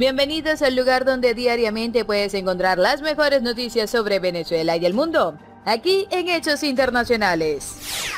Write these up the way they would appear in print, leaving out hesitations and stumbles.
Bienvenidos al lugar donde diariamente puedes encontrar las mejores noticias sobre Venezuela y el mundo, aquí en Hechos Internacionales.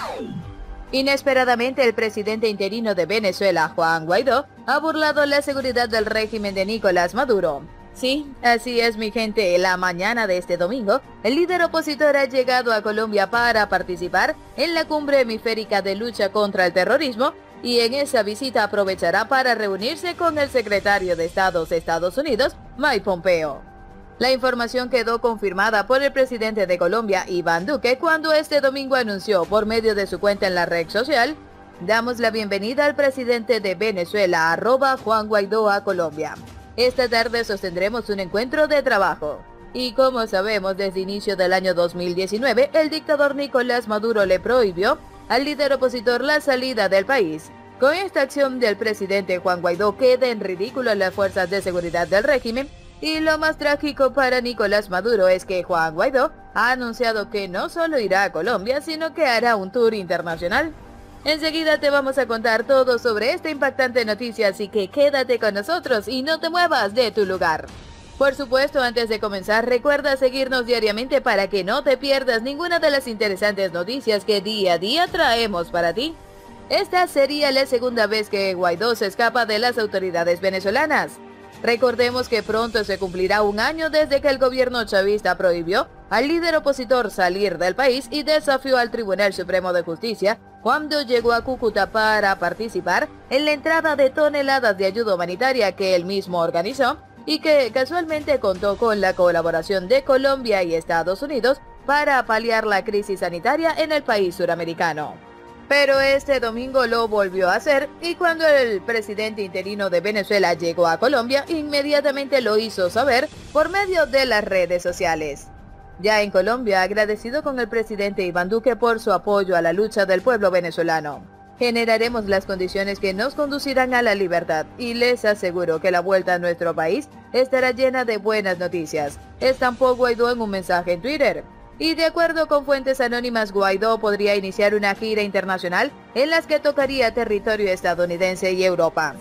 Inesperadamente, el presidente interino de Venezuela, Juan Guaidó, ha burlado la seguridad del régimen de Nicolás Maduro. Sí, así es, mi gente. La mañana de este domingo, el líder opositor ha llegado a Colombia para participar en la cumbre hemisférica de lucha contra el terrorismo, y en esa visita aprovechará para reunirse con el secretario de Estado de Estados Unidos, Mike Pompeo. La información quedó confirmada por el presidente de Colombia, Iván Duque, cuando este domingo anunció por medio de su cuenta en la red social: damos la bienvenida al presidente de Venezuela, @Juan Guaidó, a Colombia. Esta tarde sostendremos un encuentro de trabajo. Y como sabemos, desde inicio del año 2019, el dictador Nicolás Maduro le prohibió al líder opositor la salida del país. Con esta acción del presidente Juan Guaidó queda en ridículo las fuerzas de seguridad del régimen, y lo más trágico para Nicolás Maduro es que Juan Guaidó ha anunciado que no solo irá a Colombia, sino que hará un tour internacional. Enseguida te vamos a contar todo sobre esta impactante noticia, así que quédate con nosotros y no te muevas de tu lugar. Por supuesto, antes de comenzar, recuerda seguirnos diariamente para que no te pierdas ninguna de las interesantes noticias que día a día traemos para ti. Esta sería la segunda vez que Guaidó se escapa de las autoridades venezolanas. Recordemos que pronto se cumplirá un año desde que el gobierno chavista prohibió al líder opositor salir del país y desafió al Tribunal Supremo de Justicia cuando llegó a Cúcuta para participar en la entrada de toneladas de ayuda humanitaria que él mismo organizó y que casualmente contó con la colaboración de Colombia y Estados Unidos para paliar la crisis sanitaria en el país suramericano. Pero este domingo lo volvió a hacer, y cuando el presidente interino de Venezuela llegó a Colombia, inmediatamente lo hizo saber por medio de las redes sociales. Ya en Colombia, agradecido con el presidente Iván Duque por su apoyo a la lucha del pueblo venezolano. Generaremos las condiciones que nos conducirán a la libertad, y les aseguro que la vuelta a nuestro país estará llena de buenas noticias, estampó Guaidó en un mensaje en Twitter. Y de acuerdo con fuentes anónimas, Guaidó podría iniciar una gira internacional en las que tocaría territorio estadounidense y Europa.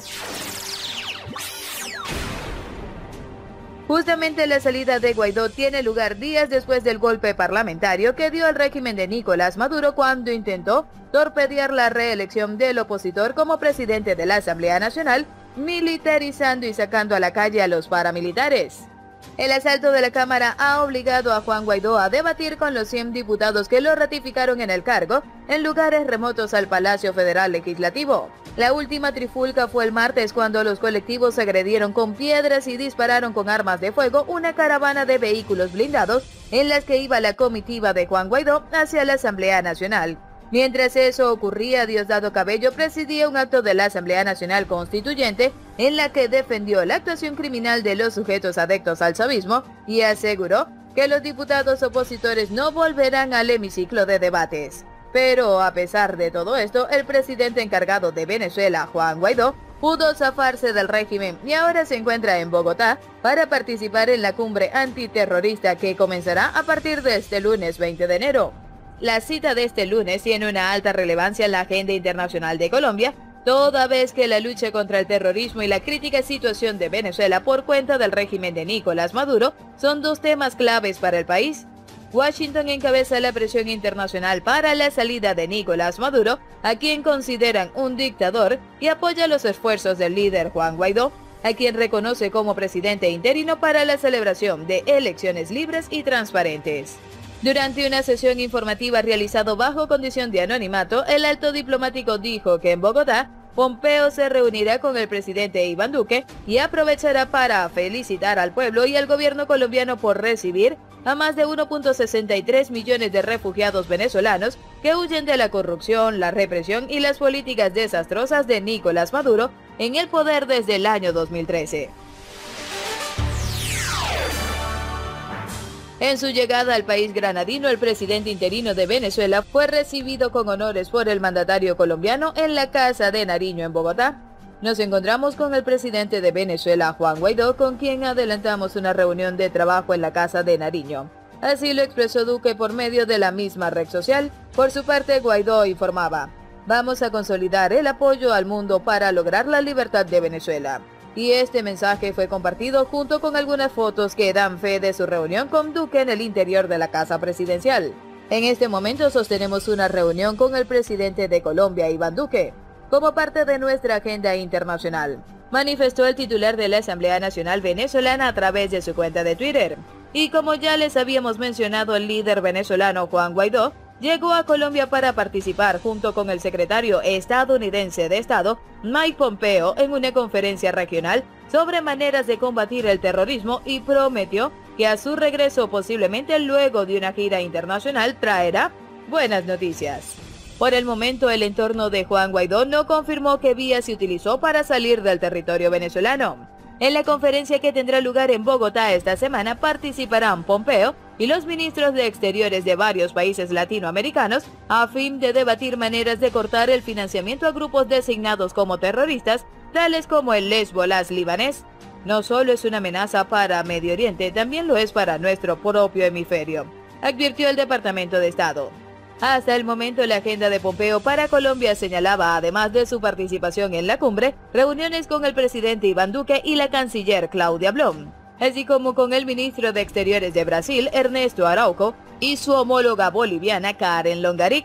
Justamente la salida de Guaidó tiene lugar días después del golpe parlamentario que dio el régimen de Nicolás Maduro cuando intentó torpedear la reelección del opositor como presidente de la Asamblea Nacional, militarizando y sacando a la calle a los paramilitares. El asalto de la Cámara ha obligado a Juan Guaidó a debatir con los 100 diputados que lo ratificaron en el cargo en lugares remotos al Palacio Federal Legislativo. La última trifulca fue el martes, cuando los colectivos agredieron con piedras y dispararon con armas de fuego una caravana de vehículos blindados en las que iba la comitiva de Juan Guaidó hacia la Asamblea Nacional. Mientras eso ocurría, Diosdado Cabello presidía un acto de la Asamblea Nacional Constituyente en la que defendió la actuación criminal de los sujetos adeptos al chavismo y aseguró que los diputados opositores no volverán al hemiciclo de debates. Pero a pesar de todo esto, el presidente encargado de Venezuela, Juan Guaidó, pudo zafarse del régimen y ahora se encuentra en Bogotá para participar en la cumbre antiterrorista que comenzará a partir de este lunes 20 de enero. La cita de este lunes tiene una alta relevancia en la agenda internacional de Colombia, toda vez que la lucha contra el terrorismo y la crítica situación de Venezuela por cuenta del régimen de Nicolás Maduro son dos temas claves para el país. Washington encabeza la presión internacional para la salida de Nicolás Maduro, a quien consideran un dictador, y apoya los esfuerzos del líder Juan Guaidó, a quien reconoce como presidente interino para la celebración de elecciones libres y transparentes. Durante una sesión informativa realizada bajo condición de anonimato, el alto diplomático dijo que en Bogotá, Pompeo se reunirá con el presidente Iván Duque y aprovechará para felicitar al pueblo y al gobierno colombiano por recibir a más de 1.63 millones de refugiados venezolanos que huyen de la corrupción, la represión y las políticas desastrosas de Nicolás Maduro en el poder desde el año 2013. En su llegada al país granadino, el presidente interino de Venezuela fue recibido con honores por el mandatario colombiano en la Casa de Nariño en Bogotá. Nos encontramos con el presidente de Venezuela, Juan Guaidó, con quien adelantamos una reunión de trabajo en la Casa de Nariño. Así lo expresó Duque por medio de la misma red social. Por su parte, Guaidó informaba: vamos a consolidar el apoyo al mundo para lograr la libertad de Venezuela. y este mensaje fue compartido junto con algunas fotos que dan fe de su reunión con Duque en el interior de la Casa Presidencial. En este momento sostenemos una reunión con el presidente de Colombia, Iván Duque, como parte de nuestra agenda internacional, manifestó el titular de la Asamblea Nacional Venezolana a través de su cuenta de Twitter. Y como ya les habíamos mencionado, el líder venezolano Juan Guaidó llegó a Colombia para participar junto con el secretario estadounidense de Estado, Mike Pompeo, en una conferencia regional sobre maneras de combatir el terrorismo y prometió que a su regreso, posiblemente luego de una gira internacional, traerá buenas noticias. Por el momento, el entorno de Juan Guaidó no confirmó qué vía se utilizó para salir del territorio venezolano. En la conferencia que tendrá lugar en Bogotá esta semana participarán Pompeo y los ministros de Exteriores de varios países latinoamericanos a fin de debatir maneras de cortar el financiamiento a grupos designados como terroristas, tales como el Hezbollah libanés. No solo es una amenaza para Medio Oriente, también lo es para nuestro propio hemisferio, advirtió el Departamento de Estado. Hasta el momento, la agenda de Pompeo para Colombia señalaba, además de su participación en la cumbre, reuniones con el presidente Iván Duque y la canciller Claudia Blom, así como con el ministro de Exteriores de Brasil, Ernesto Araujo, y su homóloga boliviana, Karen Longaric.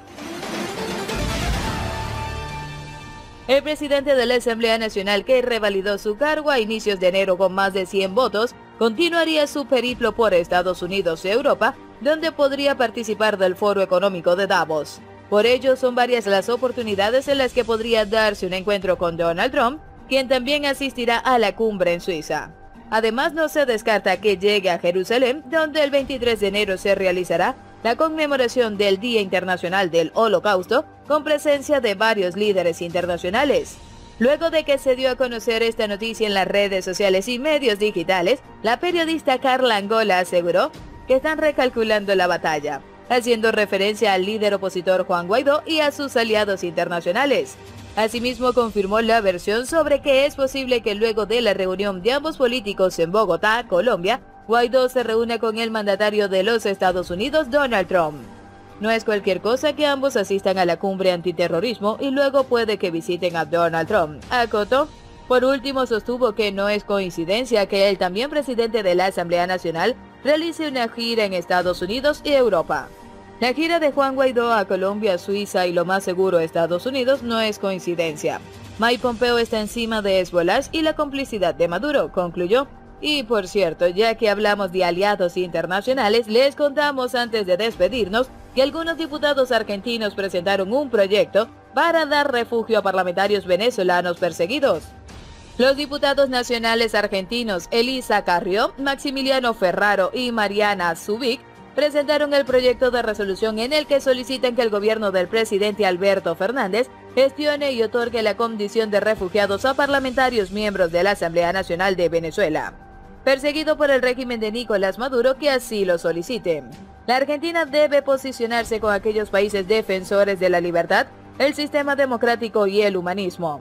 El presidente de la Asamblea Nacional, que revalidó su cargo a inicios de enero con más de 100 votos, continuaría su periplo por Estados Unidos y Europa, donde podría participar del Foro Económico de Davos. Por ello, son varias las oportunidades en las que podría darse un encuentro con Donald Trump, quien también asistirá a la cumbre en Suiza. Además, no se descarta que llegue a Jerusalén, donde el 23 de enero se realizará la conmemoración del Día Internacional del Holocausto, con presencia de varios líderes internacionales. Luego de que se dio a conocer esta noticia en las redes sociales y medios digitales, la periodista Carla Angola aseguró que están recalculando la batalla, haciendo referencia al líder opositor Juan Guaidó y a sus aliados internacionales. Asimismo, confirmó la versión sobre que es posible que luego de la reunión de ambos políticos en Bogotá, Colombia, Guaidó se reúna con el mandatario de los Estados Unidos, Donald Trump. No es cualquier cosa que ambos asistan a la cumbre antiterrorismo y luego puede que visiten a Donald Trump, acotó. Por último, sostuvo que no es coincidencia que el también presidente de la Asamblea Nacional realice una gira en Estados Unidos y Europa. La gira de Juan Guaidó a Colombia, Suiza y lo más seguro Estados Unidos no es coincidencia. Mike Pompeo está encima de Hezbollah y la complicidad de Maduro, concluyó. Y por cierto, ya que hablamos de aliados internacionales, les contamos antes de despedirnos que algunos diputados argentinos presentaron un proyecto para dar refugio a parlamentarios venezolanos perseguidos. Los diputados nacionales argentinos Elisa Carrió, Maximiliano Ferraro y Mariana Zubik presentaron el proyecto de resolución en el que solicitan que el gobierno del presidente Alberto Fernández gestione y otorgue la condición de refugiados a parlamentarios miembros de la Asamblea Nacional de Venezuela, perseguido por el régimen de Nicolás Maduro, que así lo soliciten. La Argentina debe posicionarse con aquellos países defensores de la libertad, el sistema democrático y el humanismo.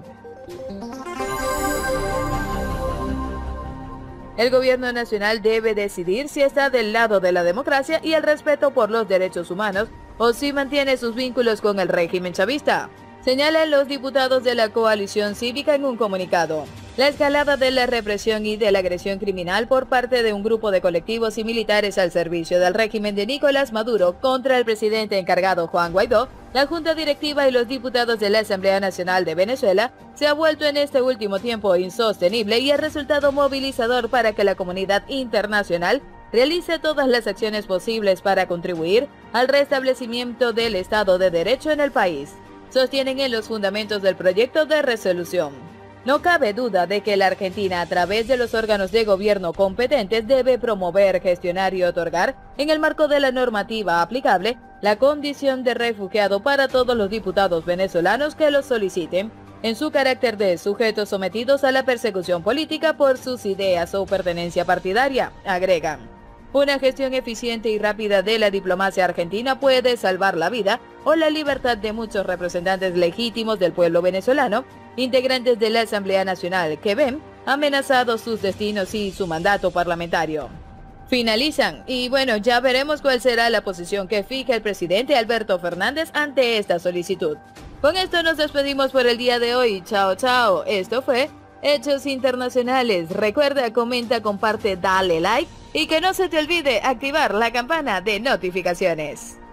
El gobierno nacional debe decidir si está del lado de la democracia y el respeto por los derechos humanos o si mantiene sus vínculos con el régimen chavista, señalan los diputados de la coalición cívica en un comunicado. La escalada de la represión y de la agresión criminal por parte de un grupo de colectivos y militares al servicio del régimen de Nicolás Maduro contra el presidente encargado Juan Guaidó, la Junta Directiva y los diputados de la Asamblea Nacional de Venezuela se ha vuelto en este último tiempo insostenible y ha resultado movilizador para que la comunidad internacional realice todas las acciones posibles para contribuir al restablecimiento del Estado de Derecho en el país, sostienen en los fundamentos del proyecto de resolución. No cabe duda de que la Argentina, a través de los órganos de gobierno competentes, debe promover, gestionar y otorgar, en el marco de la normativa aplicable, la condición de refugiado para todos los diputados venezolanos que lo soliciten, en su carácter de sujetos sometidos a la persecución política por sus ideas o pertenencia partidaria, agregan. Una gestión eficiente y rápida de la diplomacia argentina puede salvar la vida o la libertad de muchos representantes legítimos del pueblo venezolano, integrantes de la Asamblea Nacional, que ven amenazados sus destinos y su mandato parlamentario. Finalizan, y bueno, ya veremos cuál será la posición que fija el presidente Alberto Fernández ante esta solicitud. Con esto nos despedimos por el día de hoy. Chao, chao. Esto fue hechos internacionales. Recuerda, comenta, comparte, dale like y que no se te olvide activar la campana de notificaciones.